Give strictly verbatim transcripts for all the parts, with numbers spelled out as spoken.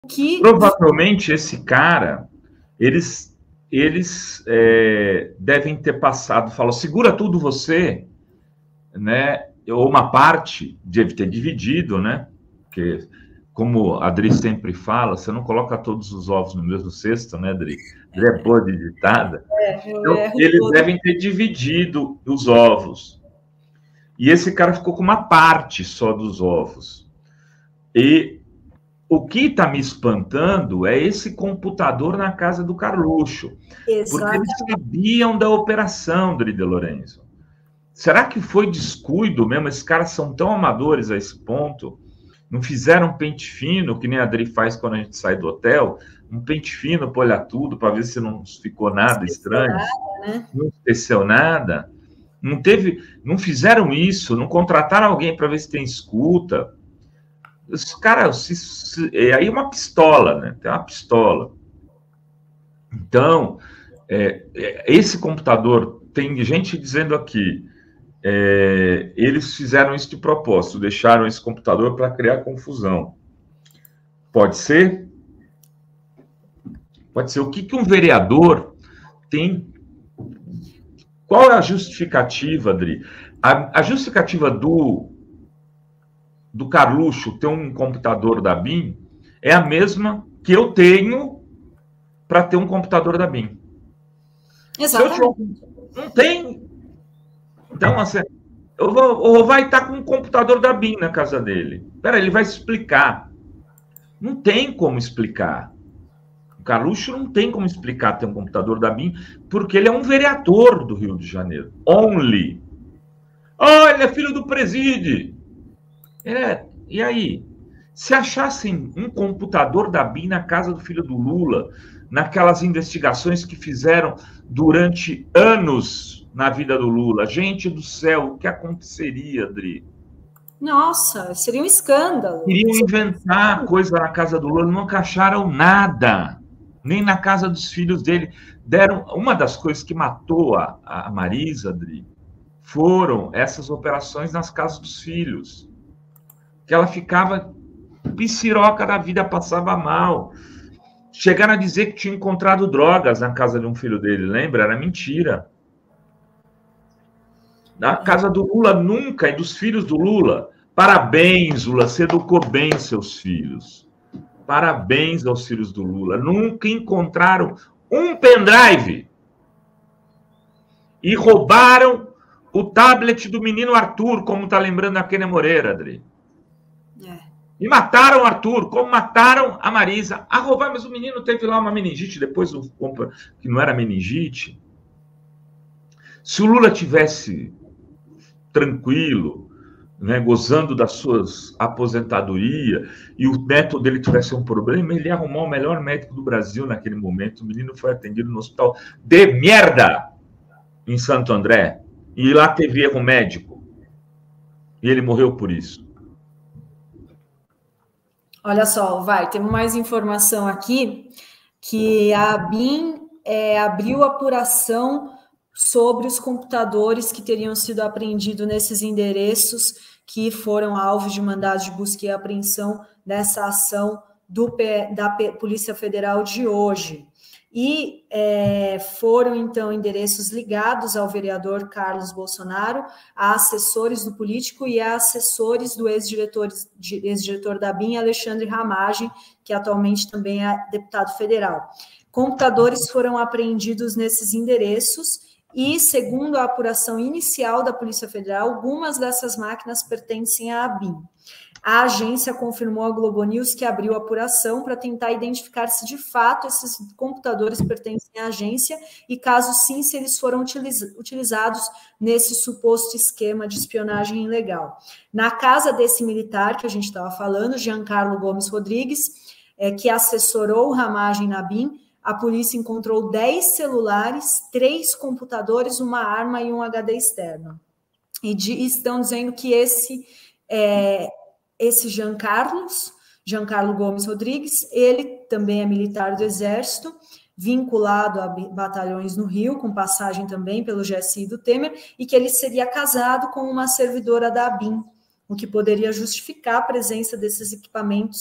que... Provavelmente esse cara, eles, eles é, devem ter passado, falou, segura tudo você, né? Ou uma parte, deve ter dividido, né? Porque, como a Adri sempre fala, você não coloca todos os ovos no mesmo cesto, né, Adri? Adri é boa de ditada. É, então, eles todo. devem ter dividido os ovos. E esse cara ficou com uma parte só dos ovos. E o que está me espantando é esse computador na casa do Carluxo. Porque eles sabiam da operação, Dri de Lorenzo. Será que foi descuido mesmo? Esses caras são tão amadores a esse ponto. Não fizeram um pente fino, que nem a Adri faz quando a gente sai do hotel. Um pente fino para olhar tudo, para ver se não ficou nada estranho. Nada, né? Não esqueceu nada. Não teve, não fizeram isso, não contrataram alguém para ver se tem escuta. Os caras, se, se, é aí uma pistola, né? Tem uma pistola. Então, é, é, esse computador, tem gente dizendo aqui, é, eles fizeram isso de propósito, deixaram esse computador para criar confusão. Pode ser? Pode ser. O que, que um vereador tem... Qual é a justificativa, Adri? A, a justificativa do, do Carluxo ter um computador da B I M é a mesma que eu tenho para ter um computador da B I M. Exatamente. Se eu tiver, não tem. Então, assim, eu vou, ou vai estar com um computador da B I M na casa dele. Espera, ele vai explicar. Não tem como explicar. O Carluxo não tem como explicar ter um computador da B I M, porque ele é um vereador do Rio de Janeiro. Only. Oh, ele é filho do presídio. É, e aí? Se achassem um computador da B I M na casa do filho do Lula, naquelas investigações que fizeram durante anos na vida do Lula, gente do céu, o que aconteceria, Adri? Nossa, seria um escândalo. Queriam inventar coisa na casa do Lula, não acharam nada. Nem na casa dos filhos dele. Deram. Uma das coisas que matou a, a Marisa, Adri, foram essas operações nas casas dos filhos. Que ela ficava piciroca da vida, passava mal. Chegaram a dizer que tinha encontrado drogas na casa de um filho dele, lembra? Era mentira. Na casa do Lula, nunca, e dos filhos do Lula. Parabéns, Lula, você educou bem seus filhos. Parabéns aos filhos do Lula. Nunca encontraram um pendrive. E roubaram o tablet do menino Arthur, como está lembrando a Kênia Moreira, Adri. É. E mataram o Arthur, como mataram a Marisa. A roubar, mas o menino teve lá uma meningite, depois que não era meningite. Se o Lula tivesse tranquilo, né, gozando das suas aposentadoria, e o neto dele tivesse um problema, ele ia arrumar o melhor médico do Brasil naquele momento. O menino foi atendido no hospital de merda em Santo André, e lá teve erro médico, e ele morreu por isso. Olha só, vai, temos mais informação aqui, que a B I M é, abriu apuração sobre os computadores que teriam sido apreendidos nesses endereços que foram alvos de mandados de busca e apreensão nessa ação do, da Polícia Federal de hoje. E é, foram, então, endereços ligados ao vereador Carlos Bolsonaro, a assessores do político e a assessores do ex-diretor ex-diretor da B I M, Alexandre Ramagem, que atualmente também é deputado federal. Computadores foram apreendidos nesses endereços e, segundo a apuração inicial da Polícia Federal, algumas dessas máquinas pertencem à B I M. A agência confirmou à Globo News que abriu apuração para tentar identificar se de fato esses computadores pertencem à agência e, caso sim, se eles foram utiliz utilizados nesse suposto esquema de espionagem ilegal. Na casa desse militar que a gente estava falando, Giancarlo Gomes Rodrigues, é, que assessorou o Ramagem na B I M, a polícia encontrou dez celulares, três computadores, uma arma e um H D externo. E de, estão dizendo que esse... É, Esse Giancarlo, Giancarlo Gomes Rodrigues, ele também é militar do Exército, vinculado a batalhões no Rio, com passagem também pelo G S I do Temer, e que ele seria casado com uma servidora da B I M, o que poderia justificar a presença desses equipamentos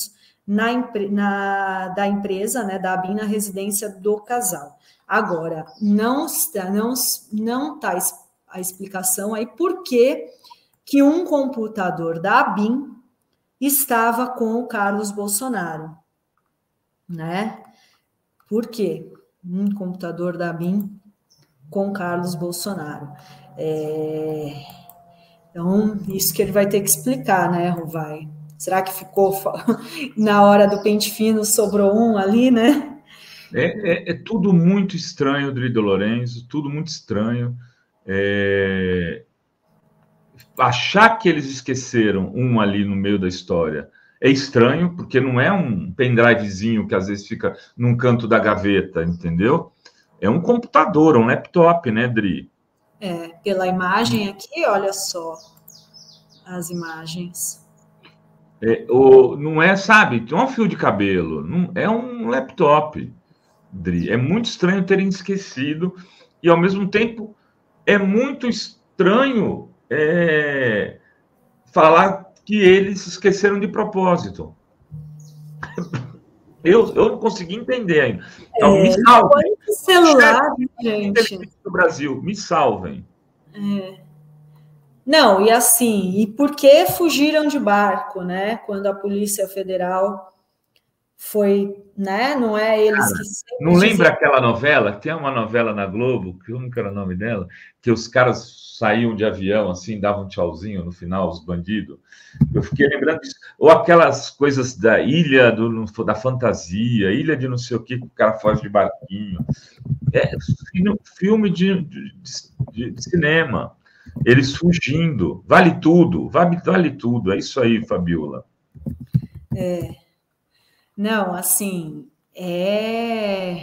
na, na, da empresa, né, da ABIN, na residência do casal. Agora, não está, não, não está a explicação aí por que, que um computador da ABIN estava com o Carlos Bolsonaro, né? Por quê? Um computador da ABIN com Carlos Bolsonaro. É... Então, isso que ele vai ter que explicar, né, Rovai? Será que ficou na hora do pente fino, sobrou um ali, né? É, é, é tudo muito estranho, Drido Lourenço, tudo muito estranho. É... Achar que eles esqueceram um ali no meio da história é estranho, porque não é um pendrivezinho que às vezes fica num canto da gaveta, entendeu? É um computador, um laptop, né, Dri? É, pela imagem aqui, olha só as imagens. É, o, não é, sabe, não é um fio de cabelo, não, é um laptop, Dri. É muito estranho terem esquecido, e ao mesmo tempo é muito estranho é, falar que eles esqueceram de propósito. Eu, eu não consegui entender ainda. Então, é, me salvem. Celular, gente. Do Brasil, me salvem. É. Não, e assim, e por que fugiram de barco, né? Quando a Polícia Federal foi, né? Não é eles Cara, que... não lembra aquela novela? Tem uma novela na Globo, que eu nunca era o nome dela, que os caras saíam de avião, assim, davam um tchauzinho no final, os bandidos. Eu fiquei lembrando disso. Ou aquelas coisas da ilha do, da fantasia, ilha de não sei o que, que o cara foge de barquinho. É filme de, de, de, de cinema. Eles fugindo. Vale tudo, vale, vale tudo. É isso aí, Fabiola. É. Não, assim, é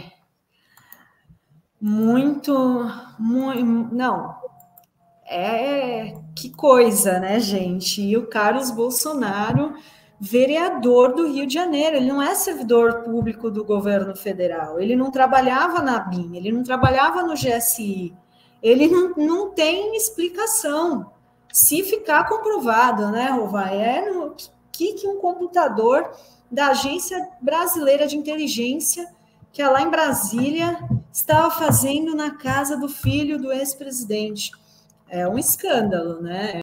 muito, muito, não, é que coisa, né, gente? E o Carlos Bolsonaro, vereador do Rio de Janeiro, ele não é servidor público do governo federal, ele não trabalhava na ABIN, ele não trabalhava no G S I, ele não, não tem explicação. Se ficar comprovado, né, Rovai, é no que, que um computador da Agência Brasileira de Inteligência, que é lá em Brasília, estava fazendo na casa do filho do ex-presidente. É um escândalo, né?